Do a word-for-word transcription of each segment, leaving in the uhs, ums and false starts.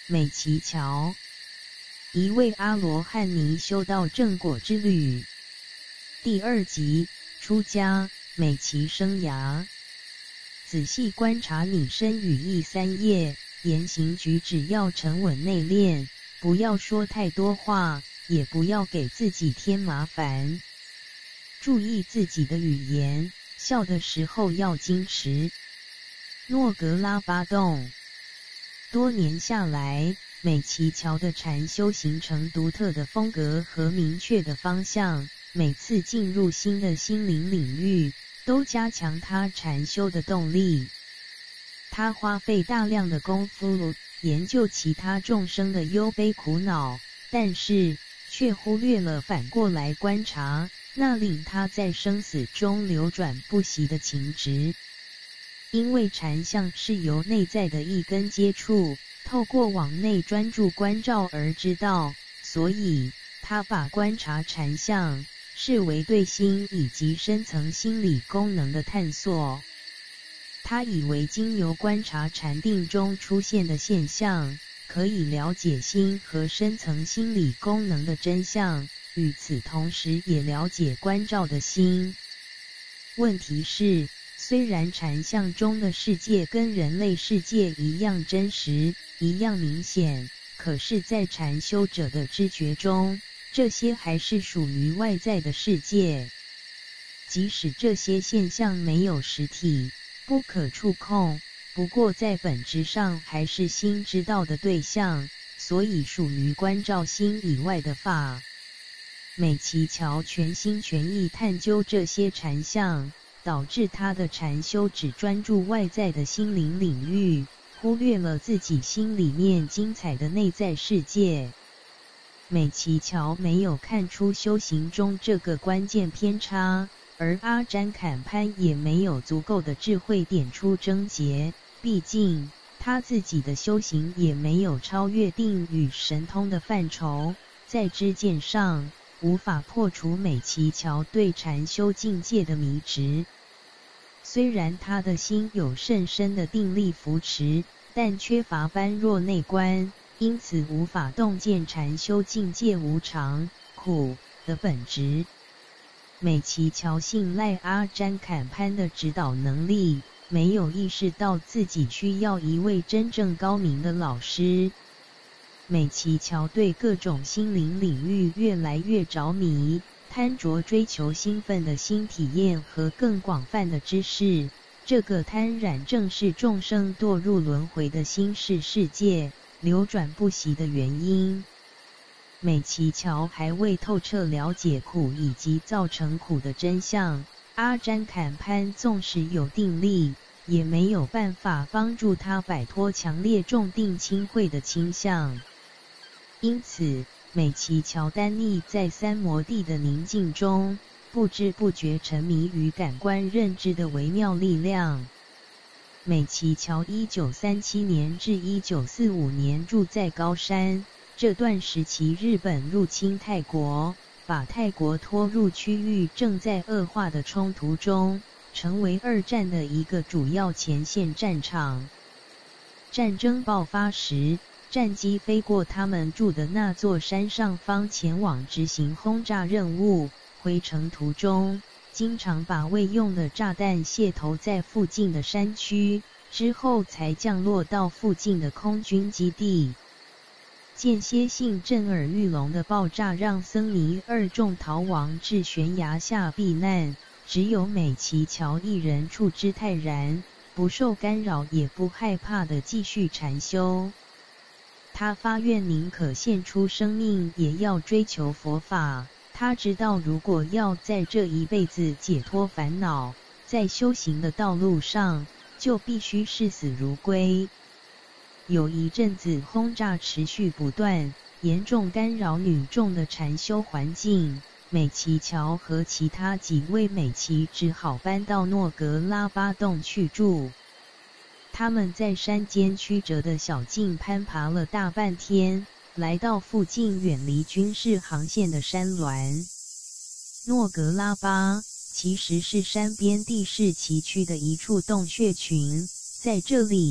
美琪桥，一位阿罗汉尼修道正果之旅。第二集，出家，美琪生涯。仔细观察你身语意三业，言行举止要沉稳内敛，不要说太多话，也不要给自己添麻烦。注意自己的语言，笑的时候要矜持。诺格拉巴洞。多年下来，美琪桥的禅修形成独特的风格和明确的方向，每次进入新的心灵领域，都加强他禅修的动力。他花费大量的功夫研究其他众生的忧悲苦恼，但是却忽略了反过来观察那令他在生死中流转不息的情执。因为禅相是由内在的一根接触，透过往内专注关照而知道，所以他把观察禅相视为对心以及深层心理功能的探索。他以为经由观察禅定中出现的现象，可以了解心和深层心理功能的真相，与此同时也了解观照的心。问题是，虽然禅相中的世界跟人类世界一样真实，一样明显，可是在禅修者的知觉中，这些还是属于外在的世界。即使这些现象没有实体，不可触控，不过在本质上还是心知道的对象，所以属于观照心以外的法。美琪桥全心全意探究这些禅相，导致他的禅修只专注外在的心灵领域，忽略了自己心里面精彩的内在世界。美琪桥没有看出修行中这个关键偏差，而阿詹坎潘也没有足够的智慧点出症结，毕竟他自己的修行也没有超越定与神通的范畴，在知见上无法破除美琪桥对禅修境界的迷执。虽然他的心有甚深的定力扶持，但缺乏般若内观，因此无法洞见禅修境界无常、苦的本质。美琪桥信赖阿詹坎潘的指导能力，没有意识到自己需要一位真正高明的老师。美琪桥对各种心灵领域越来越着迷，贪着追求兴奋的新体验和更广泛的知识，这个贪染正是众生堕入轮回的心识世界流转不息的原因。美琪桥还未透彻了解苦以及造成苦的真相，阿詹坎潘纵使有定力，也没有办法帮助他摆脱强烈重定轻慧的倾向。因此，美琪桥丹溺在三摩地的宁静中，不知不觉沉迷于感官认知的微妙力量。美琪桥一九三七年至一九四五年住在高山，这段时期日本入侵泰国，把泰国拖入区域正在恶化的冲突中，成为二战的一个主要前线战场。战争爆发时，战机飞过他们住的那座山上方前往执行轰炸任务，回程途中经常把未用的炸弹卸投在附近的山区，之后才降落到附近的空军基地。间歇性震耳欲聋的爆炸让僧尼二众逃亡至悬崖下避难，只有美琪桥一人处之泰然，不受干扰也不害怕地继续禅修。他发愿宁可献出生命也要追求佛法，他知道如果要在这一辈子解脱烦恼，在修行的道路上就必须视死如归。有一阵子轰炸持续不断，严重干扰女众的禅修环境，美琪桥和其他几位美琪只好搬到诺格拉巴洞去住。他们在山间曲折的小径攀爬了大半天，来到附近远离军事航线的山峦。诺格拉巴其实是山边地势崎岖的一处洞穴群，在这里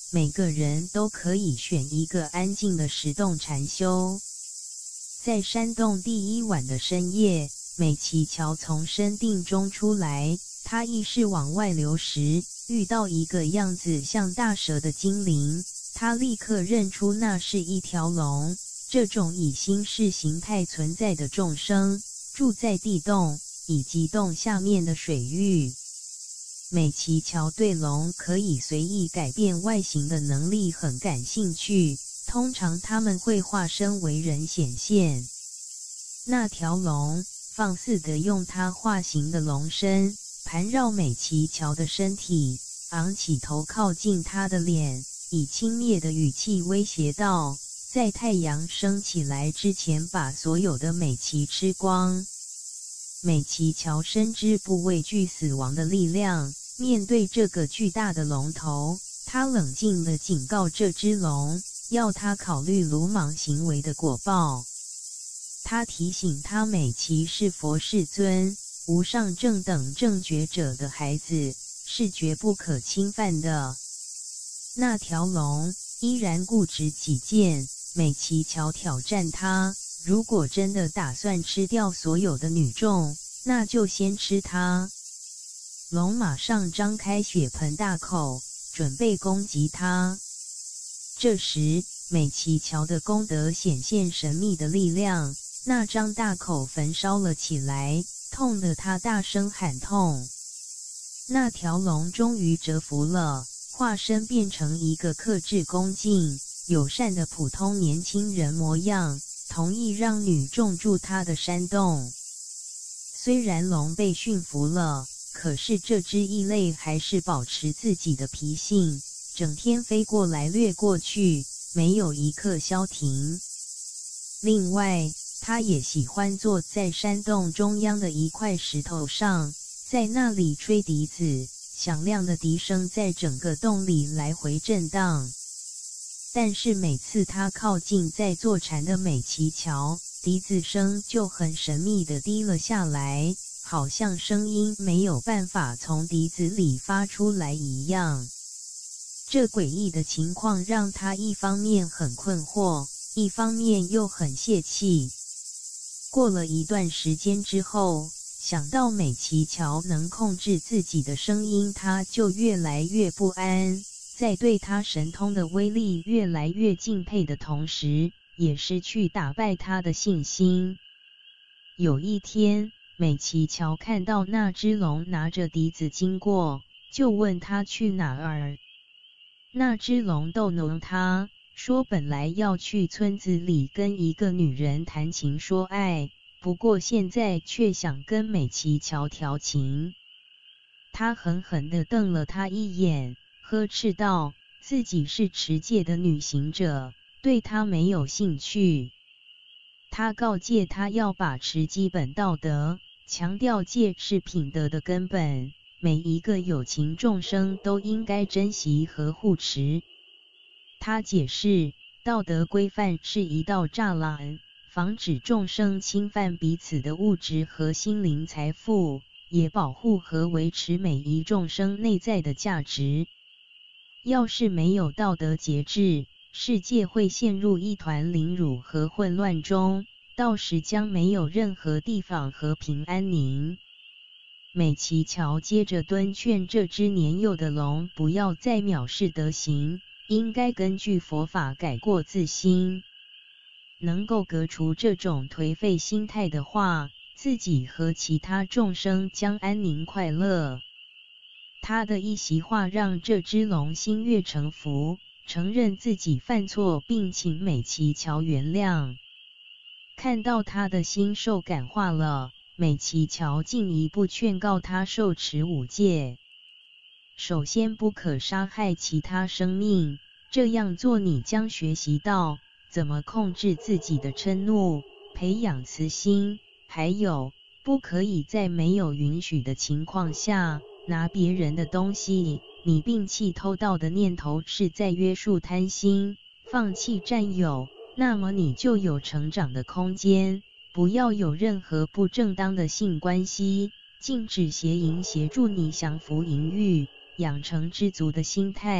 每个人都可以选一个安静的石洞禅修。在山洞第一晚的深夜，美琪乔从深定中出来，她意识往外流时，遇到一个样子像大蛇的精灵，她立刻认出那是一条龙。这种以心识形态存在的众生，住在地洞以及洞下面的水域。美琪乔对龙可以随意改变外形的能力很感兴趣，通常它们会化身为人显现。那条龙放肆地用它化形的龙身盘绕美琪乔的身体，昂起头靠近她的脸，以轻蔑的语气威胁道：在太阳升起来之前把所有的美琪吃光。美琪乔深知不畏惧死亡的力量，面对这个巨大的龙头，他冷静地警告这只龙，要他考虑鲁莽行为的果报。他提醒他，美琪是佛世尊、无上正等正觉者的孩子，是绝不可侵犯的。那条龙依然固执己见，美琪乔挑战他，如果真的打算吃掉所有的女众，那就先吃它。龙马上张开血盆大口，准备攻击他。这时，美琪乔的功德显现神秘的力量，那张大口焚烧了起来，痛得他大声喊痛。那条龙终于折服了，化身变成一个克制恭敬、友善的普通年轻人模样，同意让女众住他的山洞。虽然龙被驯服了，可是这只异类还是保持自己的脾性，整天飞过来掠过去，没有一刻消停。另外，他也喜欢坐在山洞中央的一块石头上，在那里吹笛子，响亮的笛声在整个洞里来回震荡。但是每次他靠近在坐禅的美琪乔，笛子声就很神秘地低了下来，好像声音没有办法从笛子里发出来一样。这诡异的情况让他一方面很困惑，一方面又很泄气。过了一段时间之后，想到美琪乔能控制自己的声音，他就越来越不安，在对他神通的威力越来越敬佩的同时，也失去打败他的信心。有一天，美琪乔看到那只龙拿着笛子经过，就问他去哪儿。那只龙逗弄他，说本来要去村子里跟一个女人谈情说爱，不过现在却想跟美琪乔调情。他狠狠地瞪了他一眼，呵斥道：自己是持戒的女行者，对他没有兴趣。他告诫他要把持基本道德，强调戒是品德的根本，每一个有情众生都应该珍惜和护持。他解释，道德规范是一道栅栏，防止众生侵犯彼此的物质和心灵财富，也保护和维持每一众生内在的价值。要是没有道德节制，世界会陷入一团凌辱和混乱中，到时将没有任何地方和平安宁。美琪乔接着敦劝这只年幼的龙不要再藐视德行，应该根据佛法改过自新。能够革除这种颓废心态的话，自己和其他众生将安宁快乐。他的一席话让这只龙心悦诚服，承认自己犯错并请美琪乔原谅。看到他的心受感化了，美琪乔进一步劝告他受持五戒。首先不可杀害其他生命，这样做你将学习到怎么控制自己的嗔怒，培养慈心。还有，不可以在没有允许的情况下拿别人的东西。你摒弃偷盗的念头是在约束贪心，放弃占有，那么你就有成长的空间。不要有任何不正当的性关系，禁止邪淫协助你降服淫欲，养成知足的心态，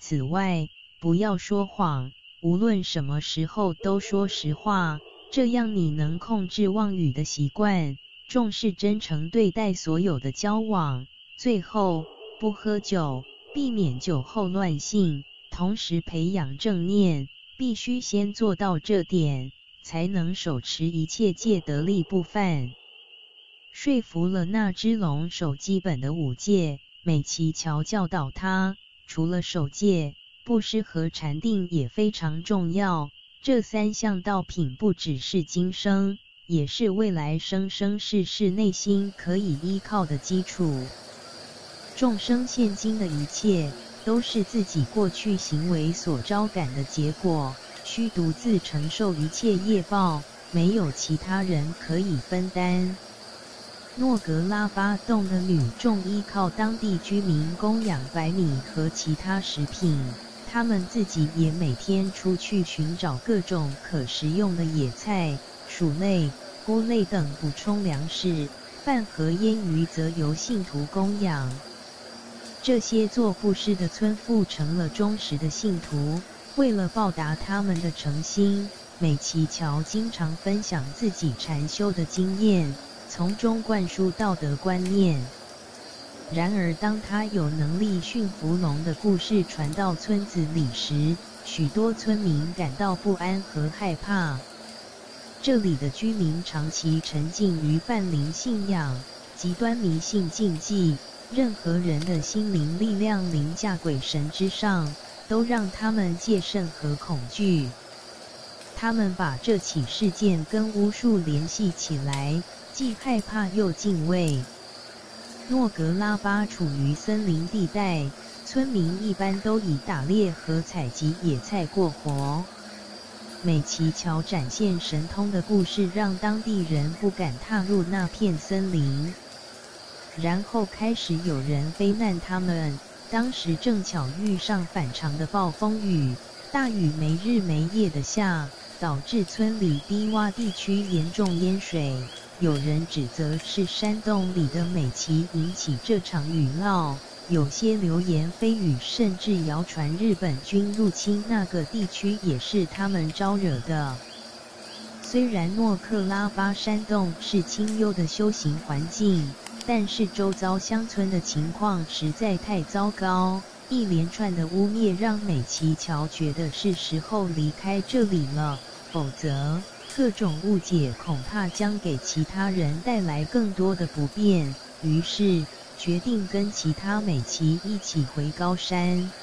此外，不要说谎，无论什么时候都说实话，这样你能控制妄语的习惯，重视真诚对待所有的交往。最后，不喝酒，避免酒后乱性，同时培养正念，必须先做到这点，才能手持一切戒得力不犯。说服了那只龙守基本的五戒，美琪乔教导他，除了守戒，布施和禅定也非常重要。这三项道品不只是今生，也是未来生生世世内心可以依靠的基础。众生现今的一切，都是自己过去行为所招感的结果，需独自承受一切业报，没有其他人可以分担。诺格拉巴洞的女众依靠当地居民供养白米和其他食品，他们自己也每天出去寻找各种可食用的野菜、薯类、菇类等补充粮食，饭和腌鱼则由信徒供养。这些做布施的村妇成了忠实的信徒，为了报答他们的诚心，美琪乔经常分享自己禅修的经验，从中灌输道德观念。然而当他有能力驯服龙的故事传到村子里时，许多村民感到不安和害怕。这里的居民长期沉浸于泛灵信仰、极端迷信禁忌，任何人的心灵力量凌驾鬼神之上，都让他们戒慎和恐惧。他们把这起事件跟巫术联系起来，既害怕又敬畏。诺格拉巴处于森林地带，村民一般都以打猎和采集野菜过活。美琪乔展现神通的故事让当地人不敢踏入那片森林。然后开始有人非难他们，当时正巧遇上反常的暴风雨，大雨没日没夜的下，导致村里低洼地区严重淹水。有人指责是山洞里的美琪引起这场雨涝，有些流言蜚语甚至谣传日本军入侵那个地区也是他们招惹的。虽然诺克拉巴山洞是清幽的修行环境，但是周遭乡村的情况实在太糟糕，一连串的污蔑让美琪乔觉得是时候离开这里了，否则各种误解恐怕将给其他人带来更多的不便，于是决定跟其他美琪一起回高山。